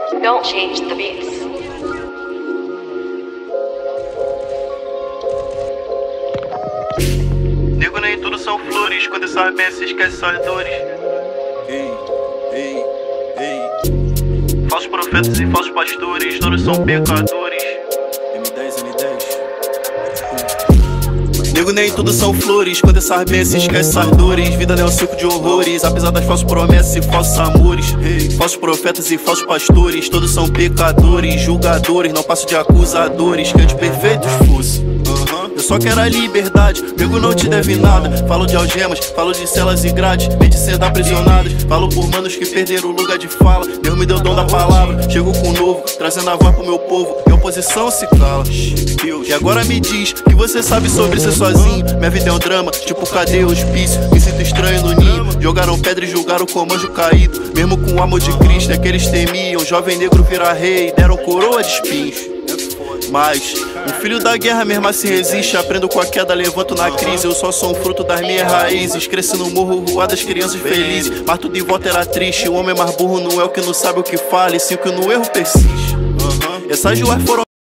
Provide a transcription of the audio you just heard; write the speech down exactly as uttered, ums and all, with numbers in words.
Don't change the beats. Nego, nem tudo são flores. Quando sabe bem, se esquece só as dores. Ei, ei, ei. Falsos profetas e falsos pastores, todos são pecadores. M dez, M dez. Nego, nem tudo são flores. Quando sabe bem, se esquece suas dores. Vida não é um circo de horrores, apesar das falsas promessas e falsos amores. Falsos profetas e falsos pastores, todos são pecadores, julgadores, não passo de acusadores. Que antes perfeitos fosse. Eu só quero a liberdade, nego não te deve nada. Falo de algemas, falo de celas e grades, mente sendo aprisionadas. Falo por manos que perderam o lugar de fala. Deus me deu o dom da palavra, chego com o novo, trazendo a voz pro meu povo. E a oposição se cala. E agora me diz que você sabe sobre ser sozinho. Minha vida é um drama, tipo cadê o hospício? Me sinto estranho no ninho. Jogaram pedra e julgaram como anjo caído. Mesmo com o amor de Cristo é que eles temiam. Jovem negro virar rei, deram coroa de espinhos. Mas o filho da guerra mesmo assim resiste. Aprendo com a queda, levanto na crise. Eu só sou um fruto das minhas raízes. Cresci no morro, rua das crianças felizes. Mas tudo em volta era triste. O homem mais burro não é o que não sabe o que fala, e sim o que no erro persiste. Essas joias foram